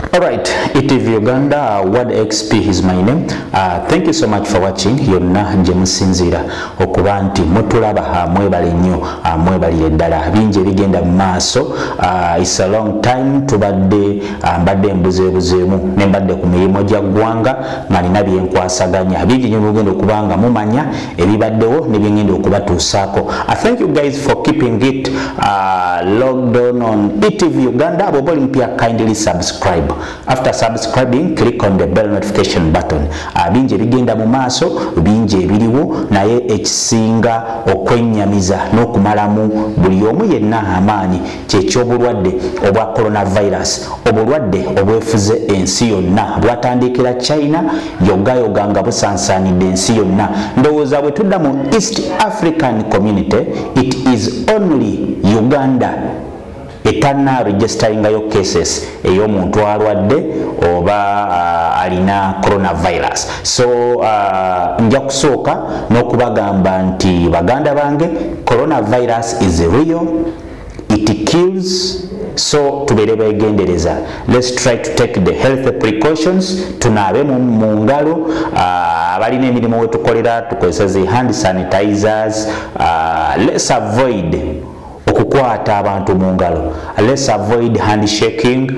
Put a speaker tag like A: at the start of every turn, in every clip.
A: Alright, ETV Uganda, Word XP is my name. Thank you so much for watching. Yonna nje musinzira okuba nti mutulaba mwebale nnyo mwebalire ddala bingi ebigenda mu maaso. It's a long time tubadde mbadde mbuzeebuzeemu ne mbadde ku mirimu gya ggwanga nga nina byenkwasaganya bingi nnyo mugenda okuba nga mumanya ebibaddewo ne byengenda okubatuusaako. Thank you guys for keeping it logged on ETV Uganda. Abo bali mpya, kindly subscribe. After subscribing, click on the bell notification button. Bingi ebigenda mu maaso, bingi ebiriwo, naye ekisinga okwennyamiza n'okumalamu buli omu yenna amaanyi ky'ekyobulwadde obwa coronavirus, obulwadde obwefuze ensi yonna bwatandikira China yogayoga nga busansaanidde ensi yonna. Ndowooza bwe tudda mu East African community, it is only Uganda etana registering yo cases ey'omuntu alwadde oba alina coronavirus. So nja kusooka n'okubagamba nti baganda bange, coronavirus is real, it kills. So tubere begendereza. Let's try to take the health precautions. Tunaabe mu ngalo, abalina emirimu we tukolera tukozesa hand sanitizers. Let's avoid okukwata abantu mu ngalo. Let's avoid handshaking.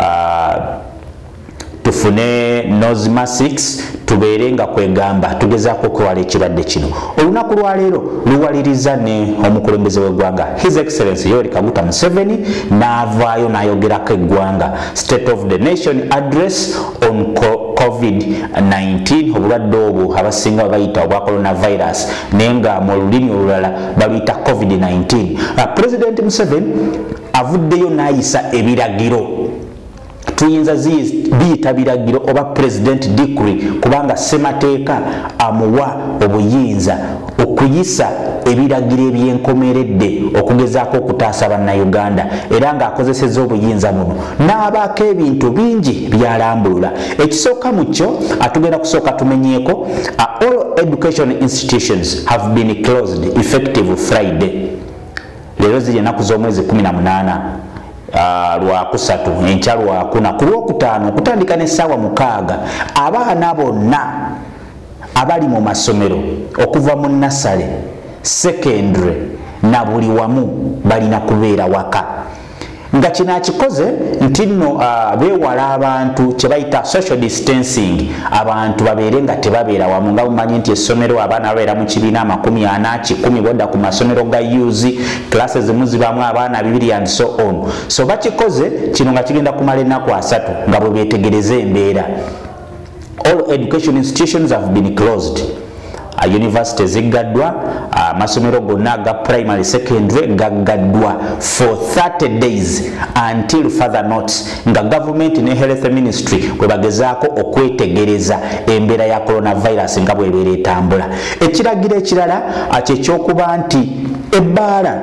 A: Tufune nose masks, tubeere nga kwegamba tugezaako okwewala ekirwadde kino. Olunaku lwa leero luwaliriza ne omukulembeze w'eggwanga His Excellency Yoweri Kaguta Museveni n'avaayo n'ayogerako eggwanga State of the Nation Address on COVID-19, obulwadde obwo abasinga bayita obwa coronavirus naye nga mu lulimi olulala baluyita COVID-19. President Museveni avuddeyo n'ayisa ebiragiro, tuyinza biyita biragiro oba president decree kubanga semateeka amuwa obuyinza okuyisa ebiragiro ebyenkomeredde okugezaako okutaasa bannayuganda era ng'akozesezza obuyinza muno n'abaako ebintu bingi byalambulula. Ekisooka mu kyo atugenda kusooka tumenyeeko all education institutions have been closed effective Friday. Leero ziri ennaku z'omwezi 18 lwakusatu enkya lwakuna ku lwokutaano okutandika n'essaawa 6 abaana bonna abali mu masomero okuva mu nasale secondary na buli wamu balina kubeera waka. Nga kino akikoze nti nno beewala abantu kye bayita social distancing, abantu babeere nga tebabeera wamu. Nga mumanyi nti essomero abaana babeera mu kibiina 40 10 bodda ku masomero ga yuzi, classes zimu zibamu abaana 2 and so on. So bakikoze kino nga kigenda kumala ennaku 3 nga bwe beetegereza embeera. All education institutions have been closed. University ziggaddwa, masomero gonna aga primary secondary gaggaddwa for 30 days until further notice, nga government ne health ministry bwe bagezaako okwetegereza embeera ya coronavirus nga bw'ebeera etambula. Ekiragiro ekirala kyekyokuba nti ebbaala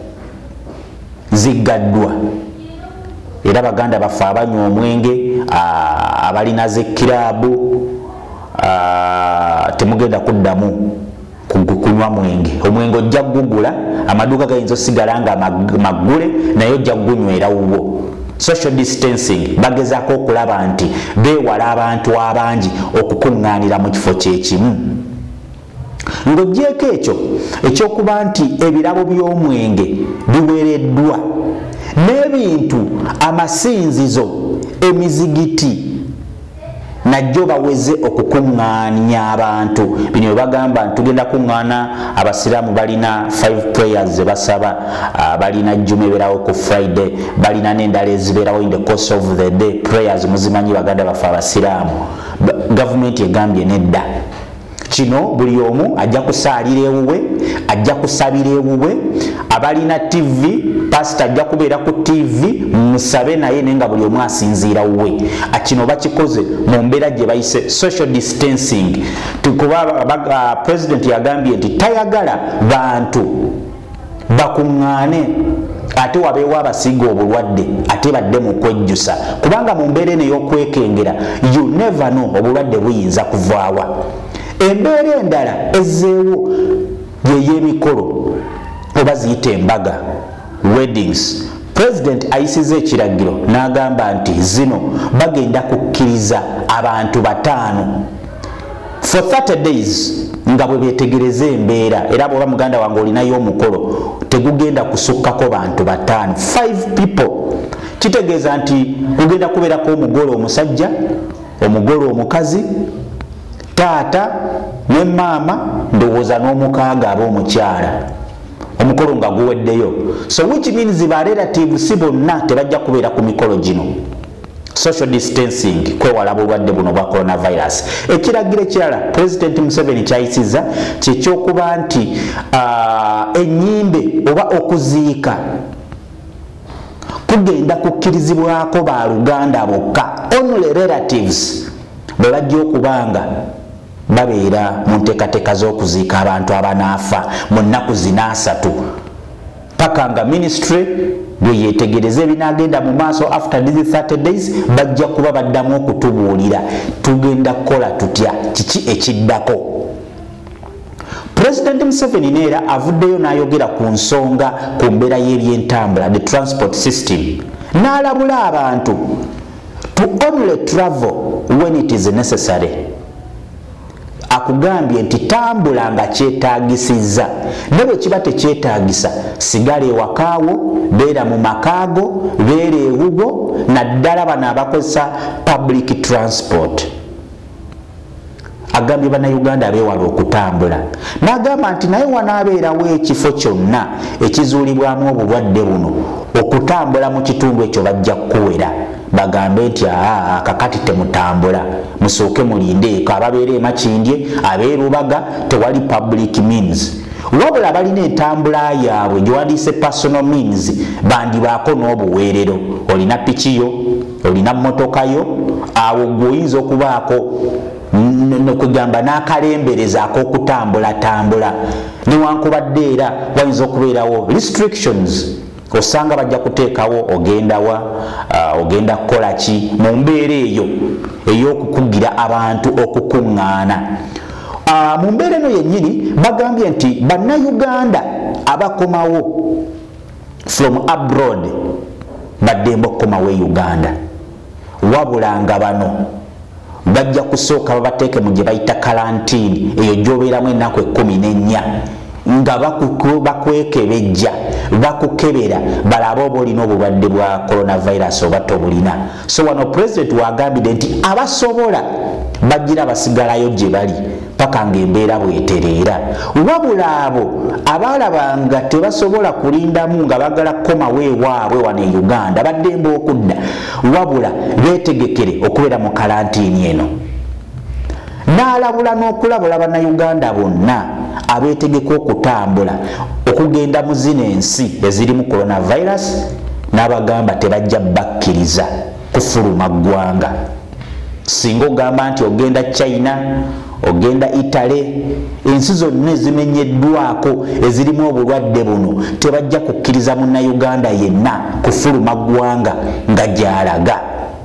A: ziggaddwa era baganda baffe abanywa omwenge, abalina zekiraabu temugenda kuddamu kunywa mwenge. Omwenge ojja gugula, amaduuka gayinza osigala nga maggule naye ojja gunywera wuwo. Social distancing bagezaako okulaba nti beewala abantu abangi okukuŋŋaanira mu kifo kyekimu. Ng'oggyeko ekyo ekyokuba nti ebirabo by'omwenge biwereddwa n'ebintu amasinzizo emizigiti najjo baweze okukuŋŋaanya abantu. Bino bagamba tugenda kuŋŋaana abasiraamu balina 5 prayers ze basaba, balina jjuma ebeerawo ku Friday, balina n'endala ezibeerawo in the course of the day prayers muzimanyi baganda baffe abasiraamu. Government egambye nedda. Kino buli omu ajja kusaalira ewuwe, ajja kusabira ewuwe. Abalina TV, pastor ajja kubeera ku TV musabe naye nenga buli omu asinziira wuwe. Kino bakikoze mu mbeera gye bayise social distancing. Tukuba president yagambye nti tayagala bantu bakuŋŋaane ate wabeewo abasiiga obulwadde ate badde mu kwejjusa, kubanga mu mbeera eno ey'okwekengera you never know obulwadde buyinza kuvaawa. Embeera endala ezzeewo yey'emikolo oba ziyita embaga, weddings, president ayisize ekiragiro n'agamba nti zino bagenda kukkiriza abantu 5 for 30 days nga bwe betegereza embeera era bw'oba muganda wange olinayo omukolo tegugenda kusukkako bantu 5 people kitegeeza nti kugenda kubeerako omugole omusajja omugole omukazi taata ne maama ndowooza n'omukaaga ab'omukyala omukolo nga guweddeyo so which means ba relative si bonna tebajja kubeera ku mikolo gino social distancing kwewala bulwadde buno bwa coronavirus ekiragiro ekirala president Museveni kyayisiza kyekyokuba nti ennyimbe oba okuziika kugenda kukkirizibwako ba Luganda bokka only relatives bwe bajja okubanga babeera mu nteekateeka z'okuziika abantu abanaafa mu nnaku 3 paka nga ministry bwe yetegereza ebinagenda mu maaso after these 30 days bajja kuba baddamu okutubuulira tugenda kukola tutya kiki ekiddako. President Museveni neera avuddeyo n'ayogera ku nsonga ku mbeera y'ebyentambula the transport system n'alabula abantu to only travel when it is necessary. Akugambye nti tambula nga kyetaagisiza ne bwe kiba tekyetaagisa sigala ewakaawo beera mu makaago beera ewugo naddala bano abakozesa public transport. Agambye bannayuganda abeewala okutambula n'agamba nti naye wanaabeerawo ekifo kyonna ekizuulibwamu obulwadde buno okutambula mu kitundu ekyo bajja kukuwera bagambe nti kakati temutambula musooke mulinde eka ababeera emakindye abeerubaga tewali public means wabula balina entambula yaabwe gyewandiise personal means bandibaako n'obuweerero olina pikiyo olina mmotokayo awo gweoyinza okubaako nokugamba n'akalembereza ak'okutambula newankubadde era wayinza okubeerawo restrictions osanga bajja kuteekawo ogenda kukola ki mu mbeera eyo ey'okukugira abantu okukuŋŋaana. Mu mbeera eno yennyini bagambye nti bannayuganda abakomawo from abroad baddemba okukomawo e Uganda wabula nga bano bajja kusooka babateeke mu gye bayita karantini eyo gy'obeeramu ennaku 14 nga bakwekebejja bakukebera balabe oba olina obulwadde bwa coronavirus oba tobulina. So wano president wagambidde nti abasobola bajjira basigalayo gye bali paka ng'embeera bwetereera wabula abo abalabanga tebasobola kulindamu nga bagala kukomawo ewaabwe wano e Uganda baddemba okudda wabula beetegekere okubeera mu karantini eno. N'alabula n'okulabula bannayuganda bonna abeetegeka okutambula okugenda mu zino ensi ezirimu coronavirus n'abagamba tebajja bakkiriza kufuluma ggwanga. Singa ogamba nti ogenda China ogenda Italy ensi zonna ezimenyeddwako ezirimu obulwadde buno tebajja kukkiriza munnayuganda yenna kufuluma ggwanga nga gy'alaga.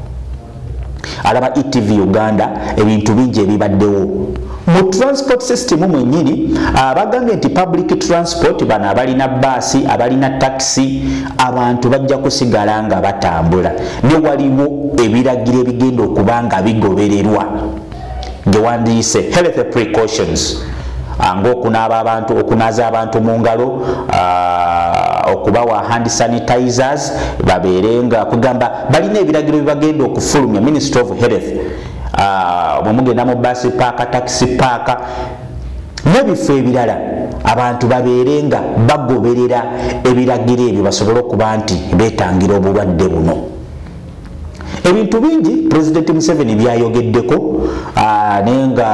A: Alaba ETV Uganda ebintu bingi ebibaddewo mu transport system mwennyini bagambye nti public transport bano abalina baasi abalina taxi abantu bajja kusigala nga batambula ne waliwo ebiragiro ebigenda okuba nga bigobererwa gewandiise health precautions ng'okunaaba abantu okunaaza abantu mu ngalo okubawa hand sanitizers babeere nga kugamba balina ebiragiro bibagenda okufulumya Ministry of Health bwe mugenda mu basi paaka taxi paaka n'ebifo ebirala abantu babeere nga bagoberera ebiragiro ebyo basobole okuba nti beetangira obulwadde buno. Ebintu bingi President Museveni byayogeddeko naye nga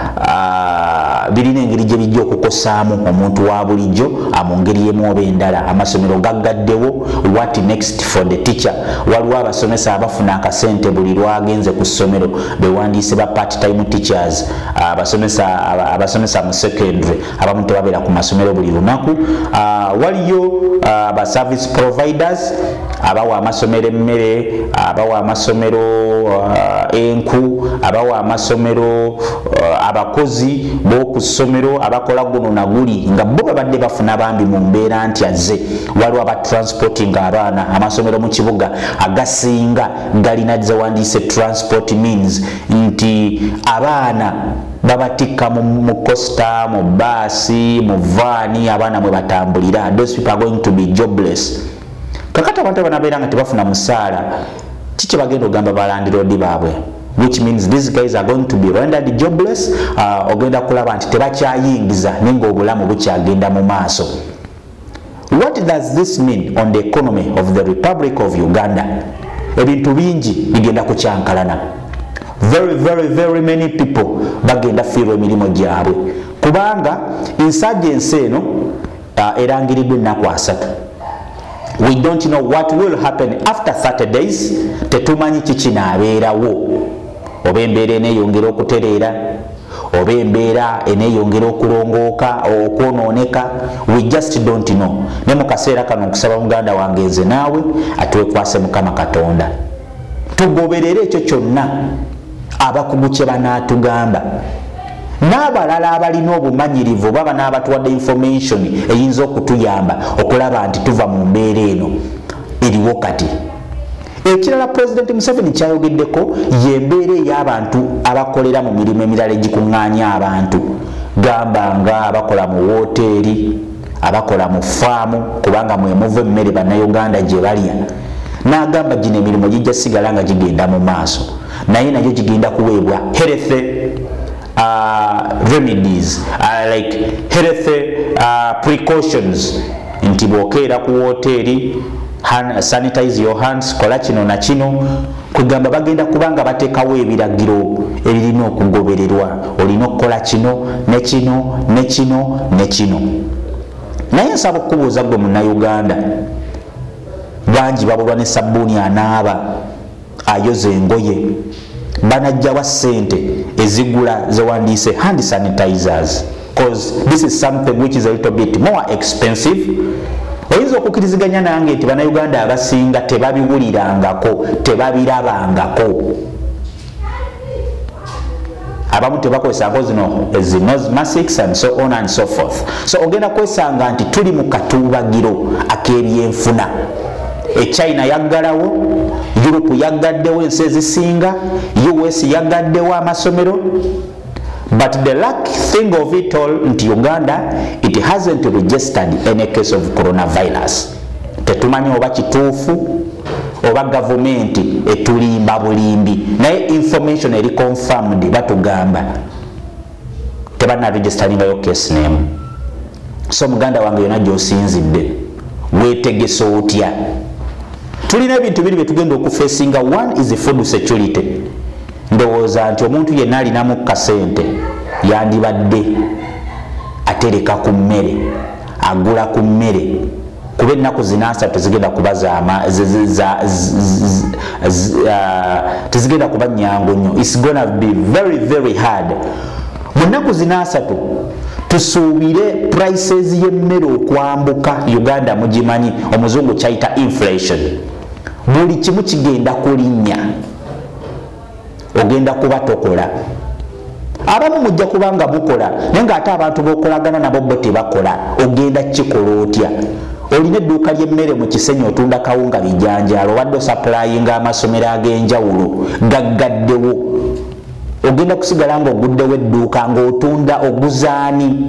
A: birina engeri gye bijja okukosaamu omuntu wa bulijjo mu ngeri y'emu oba endala. Amasomero gaggaddewo what next for the teacher waliwo abasomesa abafuna akasente buli lwagenze ku ssomero bewandiise ba part time teachers abasomesa mu secondary abamu tebabeera ku masomero buli lunaku waliyo ba service providers abawa amasomero emmere, abawa amasomero enku, abawa amasomero abakozi b'oku ssomero abakola guno na guli nga bo babadde bafuna bambi mu mbeera nti azze waliwo aba transporting abaana amasomero mu kibuga agasinga galina zewandiise transport means nti abaana babatika mu costa mu baasi mu vaani abaana mwe batambulira. Those people are going to be jobless. Kakati abantu banabeera nga tebafuna musaala kiki bagenda ogamba balandiroodi baabwe, which means these guys are going to be rendered jobless. Ogenda kulaba nti tebakyayingiza nenga obulamu bukyagenda mu maaso. What does this mean on the economy of the Republic of Uganda? Ebintu bingi bigenda kukyankalana. Very many people bagenda fiirwa emirimu gyabwe kubanga insurgency eno erangiriddwa ennaku 3. We don't know what will happen after 30 days. Tetumanyi kikinaabeerawo, oba embeera eneeyongera okutereera, oba embeera eneeyongera okulongooka okwonooneka. We just don't know. Ne mu kaseera kano nkusaba muganda wange nze naawe atwekwase Mukama Katonda tugoberere ekyo kyonna abakugu kye banaatugamba, n'abalala abalina obumanyirivu baba n'abatuwadde information eyinza okutuyamba okulaba nti tuva mu mbeera eno eriwo kati. Ekirala President Museveni kyayogeddeko y'embeera ey'abantu abakolera mu mirimu emirala egikuŋŋaanya abantu, gamba nga abakola mu woteeri, abakola mu faamu kubanga mwe muva emmere bannayuganda gye balya. N'agamba gino emirimu gijja sigala nga gigenda mu maaso naye nayo gigenda kuweebwa health remedies, like health precautions, nti bwokeera ku woteeri sanitize your hands, kola kino na kino. Kugamba bagenda kubanga bateekawo ebiragiro ebirina okugobererwa, olina okukola kino ne kino ne kino ne kino. Naye nsaba okubuuza gwe munnayuganda, bangi babulwa ne sabbuuni anaaba ayoza engoye, banajjawa ssente ezigula zewandiise hand sanitizers, because this is something which is a little bit more expensive. Oyinza okukkiriziganya nange nti bannayuganda abasinga tebabiwulirangako, tebabirabangako. Abamu tebakozesa zino masks and so on and so forth. So ogenda kwesanga nti tuli mu katuubagiro ak'ebyenfuna. China yaggalawo, Europe yaggaddewo ensi ezisinga, US yaggaddewo amasomero. But the lucky thing of it all nti Uganda, it hasn't registered any case of coronavirus. Tetumanyi oba kituufu oba gavumenti etulimba bulimbi, naye information eri confirmed batugamba tebana registeringayo case name. So muganda wange yona gy'osinzidde weetegese otya? Tulina ebintu biri byetugenda okufeesinga. One is food security. Ndowooza nti omuntu yenna alinamu kasente yandibadde atereka ku mmere, agula ku mmere, kuba ennaku zino 3 tezigenda kuba tezigenda kuba nyangu nnyo. It's gonna be very hard. Mu nnaku zino 3 tusuubire prices y'emmere okwambuka. Uganda mugimanyi, omuzungu kyayita inflation. Buli kimu kigenda kulinnya, ogenda kuba tokola. Abamu mujja kubanga mukola naye ng'ate abantu b'okolagana nabo bo tebakola. Ogenda kikola otya? Olina edduuka ly'emmere mu Kisenyi otunda kawunga bijanjaalo, wadde osaplayinga amasomero ag'enjawulo gaggaddewo. Ogenda kusigala ng'oguddewo edduuka ng'otunda oguzaani?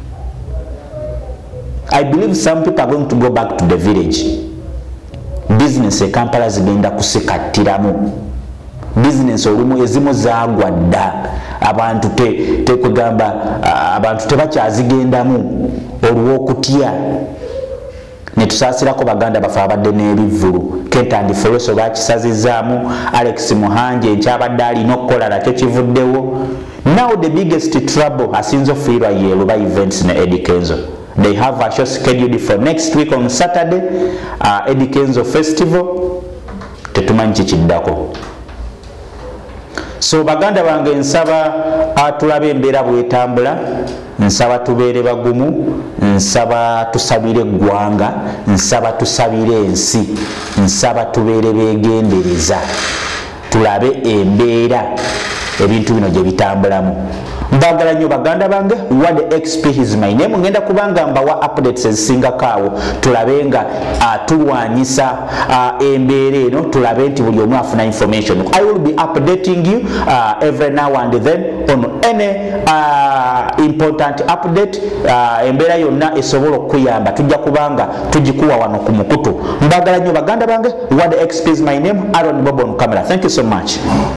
A: I believe some people are going to go back to the village. Business e Kampala zigenda kusikattiramu. Business olumu ezimu zaagwa dda, abantu tekugamba abantu tebakyazigendamu olw'okutya. Ne tusaasirako baganda baffe abadde n'ebivvulu. Kentandi Foloso bakisazizaamu, Alex Muhanje nkyabadde alina okukola nakyo kivuddewo. Now the biggest trouble asinza ofiirwa ye Luba Events ne Eddie Kenzo. They have a show scheduled for next week on Saturday, Eddie Kenzo Festival. Tetumanyi kikiddako. So baganda bange nsaba tulabe embeera bwetambula, nsaba tubeere bagumu, nsaba tusabire eggwanga, nsaba tusabire ensi, nsaba tubeere beegendereza, tulabe embeera ebintu bino gye bitambulamu. Mbagala nnyo baganda bange, Ward XP is my name. Ngenda kubanga mbawa updates ezisingako awo, tulabe nga tulwanyisa embeera eno, tulabe nti buli omu afuna information. I will be updating you every now and then on any important update. Embeera yonna esobola okuyamba tujja kubanga tugikuwa wano ku mukutu. Mbagala nnyo baganda bange, Ward XP is my name. Aaron Bobo on camera. Thank you so much.